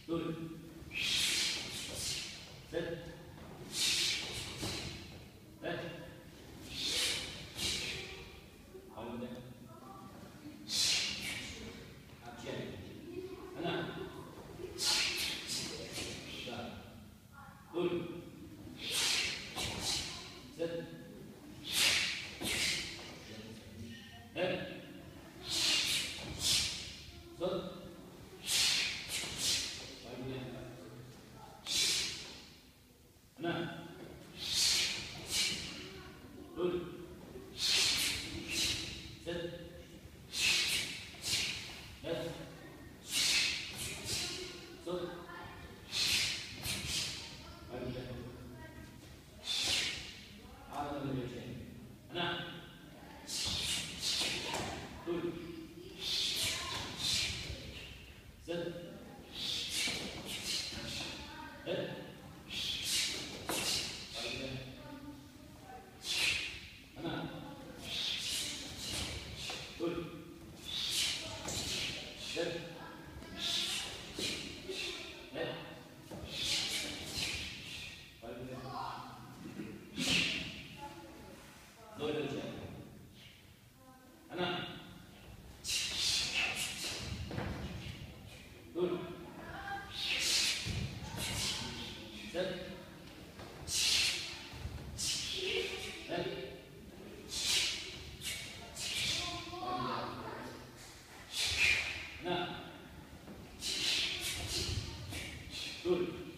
둘, 셋, 넷, 가운데, 앞뒤에, 하나, 자, 둘, 셋, 넷, 섯, 하나, 둘, 셋, 넷, 섯, 하나, 둘, 셋, 넷, 하나, 둘, 셋, 넷, 넓혀주세요. 하나, 둘, 셋, 넷, 하나, 둘,